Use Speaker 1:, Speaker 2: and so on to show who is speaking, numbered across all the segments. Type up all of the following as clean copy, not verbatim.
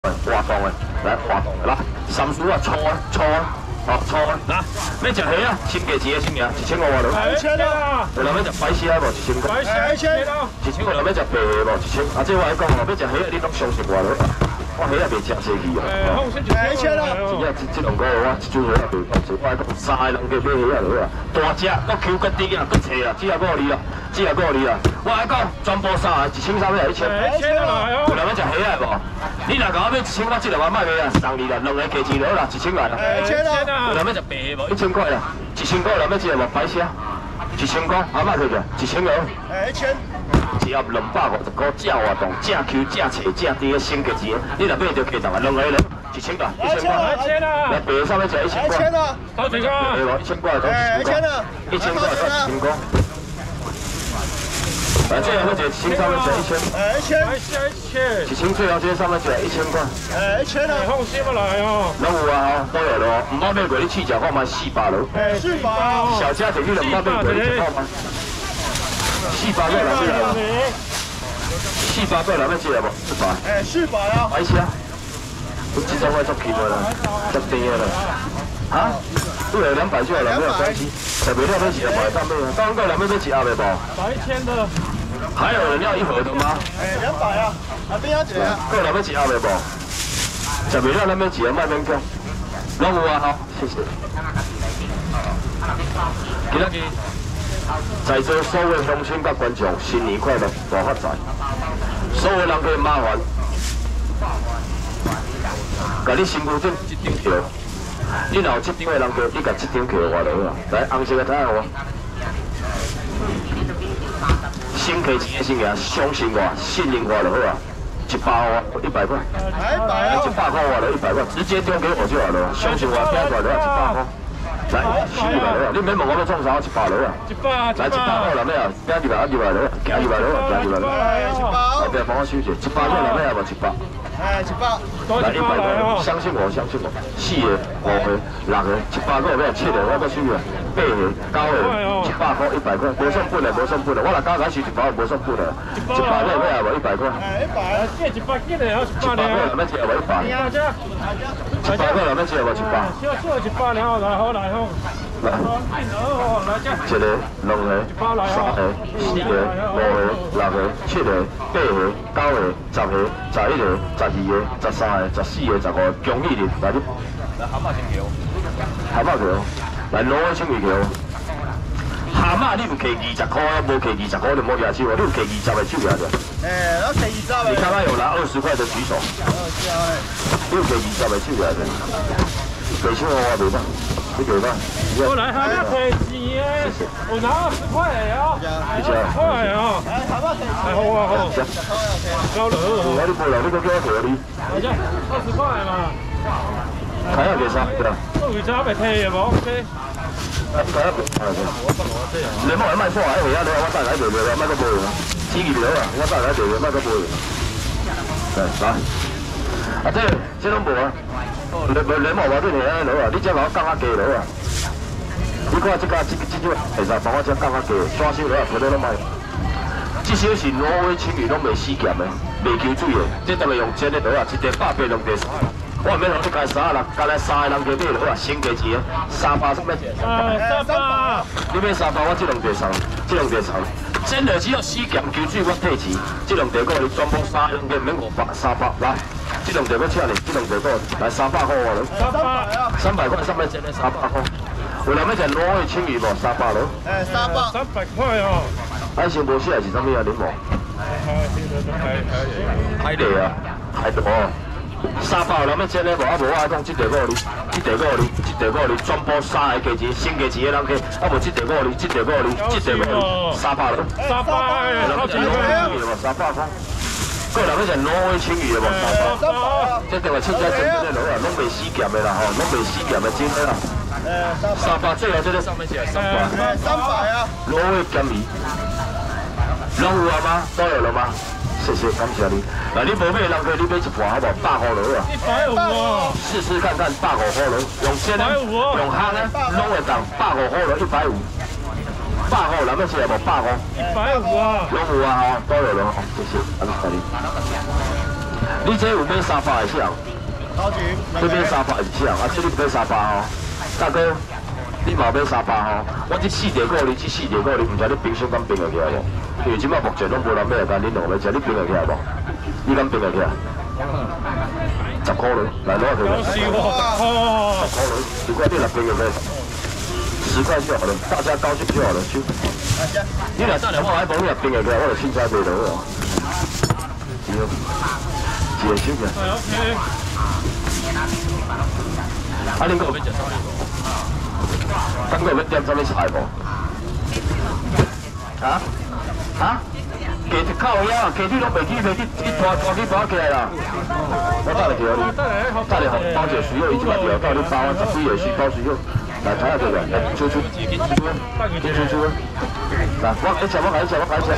Speaker 1: 活动的，来活动的啦，三叔啊，粗啊，粗啊，哦粗啊，来，要食虾啊，千价钱的先啊，1500外落。
Speaker 2: 1000啊！
Speaker 1: 有人要食白虾无？1000块。
Speaker 2: 白虾1000啊
Speaker 1: ！1000块，人要食白虾无？1000。啊，这我来讲哦，要食虾，你拢相信我落。我虾也袂食生气哦。
Speaker 2: 1000啊！
Speaker 1: 这2个月我一组虾也袂放做，我来讲3个人加买虾落啊，大只，搁 Q 搁低啊，搁脆啊，只啊5厘啦，只啊5厘啦。我来讲，全部3个1300 1000。
Speaker 2: 1000啊！
Speaker 1: 有人要食虾的无？你若甲我买1000，我这2万卖袂啊，送你啦，2个加钱落啦，1000块啦。
Speaker 2: 1000啊！
Speaker 1: 有人要食白的无？1000块啦，1000块有人要食无？白虾，1000块，阿妈去个，1000个。
Speaker 2: 1000。
Speaker 1: 一盒250块，正活动，正 Q， 正脆，正甜的升价钱，你若买着加2万，2个人1000块，1000块。
Speaker 2: 1000啊！
Speaker 1: 来白上面食1000块。
Speaker 2: 1000啊！多少个？
Speaker 1: 白无1000块，多1000啊！1000块多1000块。来，最后一个1000上面食1000。1000。1000最后这上面食1000块。
Speaker 2: 1000啊！放心不来哦。
Speaker 1: 拢有啊，都有咯。唔好买过你试食看卖400咯。
Speaker 2: 400。
Speaker 1: 小家庭你就唔好买过你食看卖。400个人要来，400个人要吃无？400。
Speaker 2: 400啊！
Speaker 1: 白虾，你这种我足气的啦，足甜的啦。啊？都有200就好了，没有关系。吃不了要吃，买当买。刚刚人要吃鸭袂无？
Speaker 2: 白1000的。
Speaker 1: 还有人要1盒的吗
Speaker 2: ？200啊！哪边要几啊？
Speaker 1: 个人要吃鸭袂无？吃不了咱要吃，卖免讲。拢有啊，好，谢谢。今仔日。在座所有乡亲甲观众，新年快乐，大发财！所有人可以麻烦，甲你身躯顶1张票，你若有这张的人票，你甲这张票换落啊！来，红色的睇下我。先客钱的先个，相信我，信任我就好啊！100块，100块。100块换了100块，直接丢给我就好了。相信我，听出来了100块。来，200落，你免问我要创啥，100落啊！来100块人咩啊？加200落，加200落，加200落。后边帮我收一下，100块人咩啊？无100。100。来100块，相信我，相信我。4个、5个、6个，100块咩？7个，我搁收啊。8个、9个，100块100块，无算本的，无算本的。我若加减是100，无算本的。100块咩啊？无100块。
Speaker 2: 100，这100几的要100
Speaker 1: 100块人咩？无100。100块人咩？无100。
Speaker 2: 就100了，来好来好。
Speaker 1: 来，1个、2个、3个、4个、5个、6个、7个、8个、9个、10个、11个、12个、13个、14个、15个，恭喜你！来你，来蛤蟆先桥，蛤蟆桥，来攞个签名桥。蛤蟆你唔摕20块，无摕20块就冇举手，你唔摕20个手举着。
Speaker 2: 我摕20个。
Speaker 1: 你看看有拿20块的举手。你唔摕20个手举着，摕手我袂当。
Speaker 2: 我来还要赔钱诶！我拿20块哦，20块哦。来，好啊好。高了。
Speaker 1: 我你过来，你搁叫我赔你。
Speaker 2: 好的，20块嘛。
Speaker 1: 睇下几少？对啦。
Speaker 2: 为啥袂退嘅无？
Speaker 1: 睇下，你莫来卖货啊！而家你我带来卖卖卖个卖啊，千二了啊！我带来卖个卖。来，啊这拢无啊。你莫话对你安落啊！你只甲我降较低落啊！你看这种，会使帮我只降较低，刷手落啊，赔了拢卖。这些是挪威青鱼，拢袂死咸的，袂吸水的。这当然用煎的落啊，1地180、2地300。我免让你加3个人，加来3个人加买落啊，先加钱，300什么钱？300。你买300，我这2地送，这2地送。煎落只要死咸吸水，我退钱。这2地个你全部3个免500、300来。这2地搁请你，这2地搁来300块我了。300块上面真的300块。有人要食挪威青鱼无？300咯。
Speaker 2: 300块哦。
Speaker 1: 海鲜无写是啥物啊？恁无？海蛎啊，海蛎。300有人要煎的无？啊无我来讲，这地个你，这地个你，这地个你，全部3个价钱，先价钱的人去，啊无这地个你，这地个你，这地个你，300咯。
Speaker 2: 300，好贵
Speaker 1: 哦。300块。个人要食挪威青鱼的无？300。这定係出街真正的落啊，拢袂死咸的啦吼，拢袂死咸的真的啦。300最后这个上面写300。
Speaker 2: 300啊。
Speaker 1: 挪威咸鱼，拢有啊吗？都有了吗？谢谢，感谢你。那你无买人可以你买一盘好不好？100块落啊。
Speaker 2: 150哦。
Speaker 1: 试试看看，150块落，用煎的，用烘的，拢会当150块落150。100块，咱们是无100块？150啊。拢有啊，吼，都有了，谢谢，感谢你。 你这有买300的啥？这买300是啥？啊，这你买300哦，大哥，你嘛买300哦。我这4条股，你这4条股，你唔知你冰箱敢冰得起来无？因为即摆目前拢无人买甲恁两个食，你冰得起来无？你敢冰得起来？10块了，来攞去。10块了，如果你若冰个10块就好了，大家高兴就好了，就。你若等下我还帮你若冰个起来，我就凊彩卖落哦。是哦，一个手个。啊，恁个有要食啥物无？咱个要点啥物菜无？啊？啊？鸡腿烤鸭，鸡腿拢袂起，袂起，你拖去包起来啦。我带来给你，带来包姐水肉，伊即摆调到你包10几个水包水肉，来睇下对个，来出，紧出，来我开吃。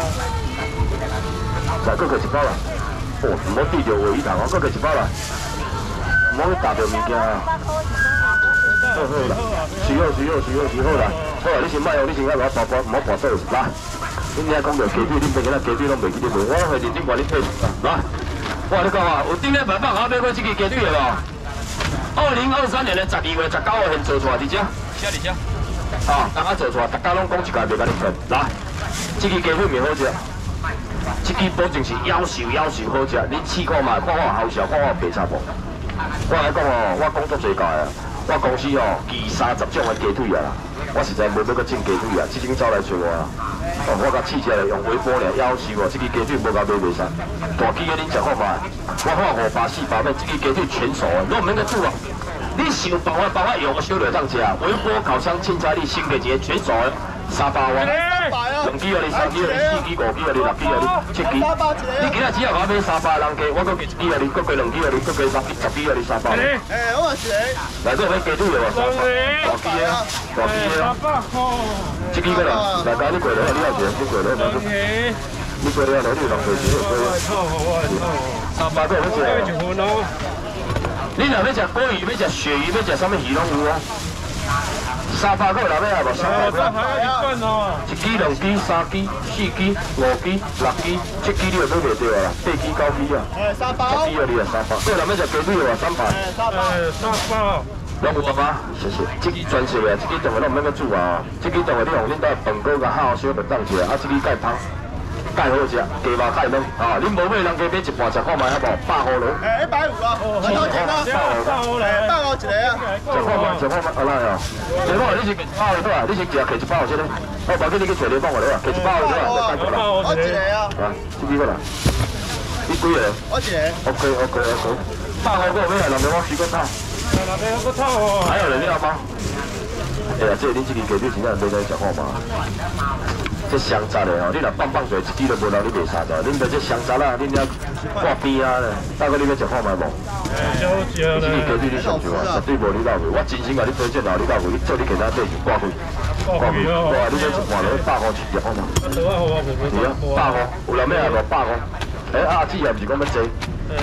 Speaker 1: 来，搁一包啦。哦，唔好滴着胃糖哦，搁一包啦。唔好去打着物件啊。好啦，水肉好啦。好啦，你先卖哦，你先甲我包包，唔好跋倒来。恁遐讲着鸡腿，恁平个鸡腿拢袂记得卖，我会认真管你配。来，我跟你讲啊，有顶礼拜放我买过这个鸡腿的无？2023年的12月19号先做出来，伫遮，写伫遮。啊，当下做出来，大家拢讲一家袂甲你骗。来，这个鸡腿面好食，这个保证是夭寿好食。你试看嘛，看我好笑，看我白差无。我来讲哦，我工作最高的，我公司哦寄30种的鸡腿啊。我实在无要搁种鸡腿啊，即种走来找我啊！哦，我甲试食咧，用微波尔夭寿哦，即个鸡腿无甲买袂使。大鸡的恁食看卖，我看500、400块，即个鸡腿全熟的，你唔免搁煮啊！你想办法用小料当食，微波烤箱凊彩你先个一个全熟的300万。2支啊，你3支啊，你4支、5支啊，你6支啊，你7支。你今日只要我买300人价，我搁加1支啊，你搁加2支啊，你搁加10支啊，你300。我是你。来，这边鸡腿有啊，大支的，这支个啦，大家你过来，你要钱，你过来，你过来，你浪费钱过来。300个要食。你若要食鲑鱼，要食鳕鱼，要食什么鱼拢有啊。300个人要无？300个。1支、2支、3支、4支、5支、6支、7支你就买袂到啊，8支、9支啊。10支啊，你啊300。个人要食鸡腿有啊300。拢有爸，谢谢。这支全熟的，这支当然拢唔免搁煮啊。这支当然你用恁家饭锅甲烤小就当食，啊，这支介香，介好食，鸡肉介嫩啊。恁无买，人家买一盘食看卖好无？150咯。150啊，哦，多钱啊？150嘞，150一个啊。食看卖，来哦。食看你是100的多啊？你是食摕100先咧？我包给你去找你帮我了啊，摕100的多啊，再解决啦。我一个啊。啊，这几个啦？你几个？我一个。OK。150个买来，人哋我试过炒。还有人要吗？哎呀，这恁这个鸡腿真正买来食看嘛？这香杂的吼，你若放做一支都无人你卖啥的。恁在这香杂啦，恁遐挂边啊咧，大概你要食看卖无？少食啦。这个鸡腿你上少啊，绝对无你老贵。我真心甲你推荐老你老贵，你做你其他底就挂贵。哇！你这一盘落150起食看嘛？是啊，150，有人要啊无150？哎，阿姊也唔是讲要济。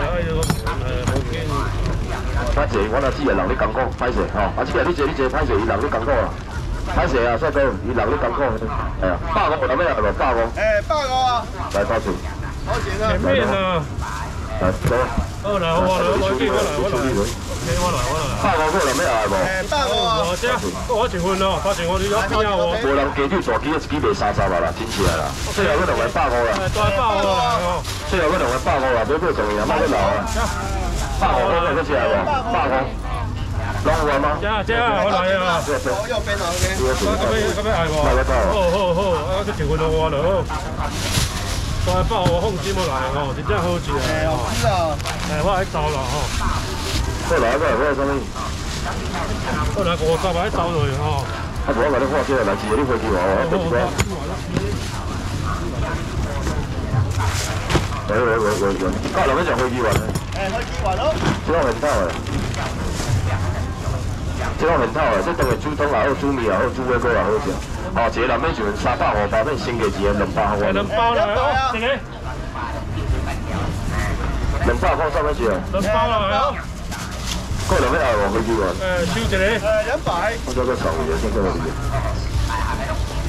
Speaker 1: 歹势，我若只个人咧讲讲，歹势吼。啊，即个你坐，歹势，伊人咧讲讲啦。歹势啊，帅哥，伊人咧讲讲。哎呀，150有人要无？150。150啊。来多少？多钱啊？前面啊。来，走。好啦，我来。150个人要无？150啊。我这，我一份咯，反正我你有边啊我。无人鸡腿大鸡，一支卖30万啦，真正啦。最后嗰2个150啦。大150啦。最后嗰2个150啦，买重要，买老啊。150个要食无？150，拢有啊吗？我来啊！我右边啊，咁要系无？好，啊，佢条款我咯。大150我放心我来哦，真正好食哦。是啊。我喺走啦吼。好来个，我什么？我来50喺走落去吼。啊，我甲你看这来，是你飞机话哦，飞机话。喂，教人要食飞机话咧。飛機雲咯，這種很透的，這當然煮湯也好，煮麵也好，煮火鍋也好食。哦，一個人要就300、500，免先加一個200好啊。200啦，一個。200放啥物事啊？200啦，個人要愛飛機雲。燒一個。200。我再個炒嘢，先過嚟嘅。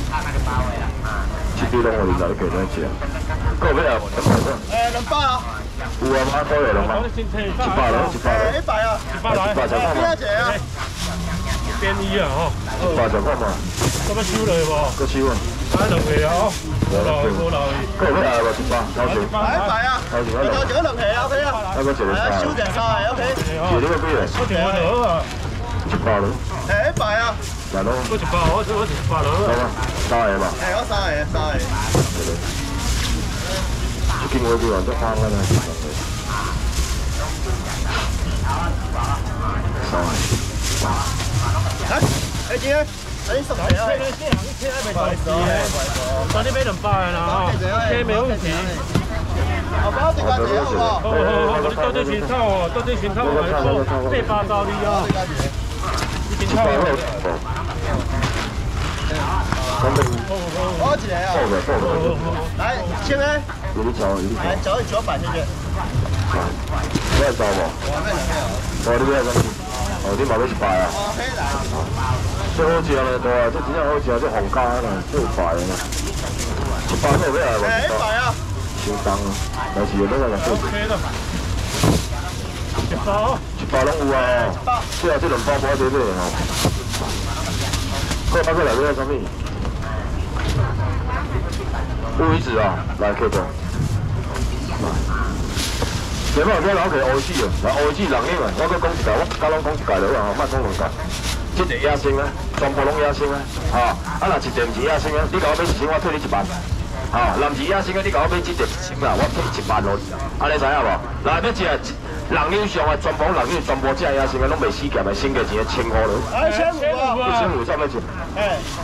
Speaker 1: 這啲攏我哋來給咱食。個要愛200啊。200啊。 有啊，马可以了吗？100了
Speaker 3: 100啊
Speaker 2: ，100来
Speaker 1: ，100就看嘛。
Speaker 3: 几啊？
Speaker 2: 便宜啊吼。
Speaker 1: 100就看嘛。
Speaker 2: 咁要收落去无？
Speaker 1: 搁收啊。
Speaker 2: 买2个啊吼。我留去。
Speaker 1: 搁有要来无？100，高兴。
Speaker 3: 100啊。
Speaker 1: 高兴啊！
Speaker 3: 有2個啊 ，OK 啊。
Speaker 1: 啊，搁一個沙。
Speaker 3: 收隻沙 ，OK。
Speaker 1: 一個幾個？
Speaker 2: 我100落啊。
Speaker 1: 100咯。
Speaker 3: 100啊。
Speaker 1: 來咯。
Speaker 2: 我100，我100落啊。
Speaker 1: 3個嘛。
Speaker 3: 我3個。
Speaker 1: 最近我幾萬都翻啦，
Speaker 3: 哎，姐，你10條啊？
Speaker 2: 快啲俾200啦嚇，車沒問題。
Speaker 3: 我包對關姐好
Speaker 2: 好，你多啲錢抽喎，多啲錢抽嚟做咩8道理啊？啲錢抽。
Speaker 3: 多幾啊？來，1000咧。
Speaker 1: 有啲走，
Speaker 3: 來，走左板先去。
Speaker 1: 你係走喎？我呢邊係咁。哦，你買咗100啊？
Speaker 3: 哦，可以啦。
Speaker 1: 最好食咧，對啊，即真正好食，即皇家啦，最快啊！100咩咩啊
Speaker 3: ？100啊！
Speaker 1: 超重啊！有時都係咁。
Speaker 2: OK 啦。
Speaker 1: 100攏有啊！即係這2包包啲咩吼？過來呢個什麼？烏魚子啊，來 K 哥。你冇聽講佢愛子啊？嗱，愛子人呢嘛，我講一屆，我家攏講一屆了啊，莫講2屆。即個野生啊，全部攏野生啊，嚇！啊，若一隻唔是野生啊，你甲我買1000，我退你1萬。嚇，若唔是野生啊，你甲我買這隻1000啦，我退1萬落。安尼知影無？嗱，要一個人以上啊，全部這野生啊，攏袂死價，咪升價錢1500咯。
Speaker 3: 1500啊！
Speaker 1: 1500怎麼錢？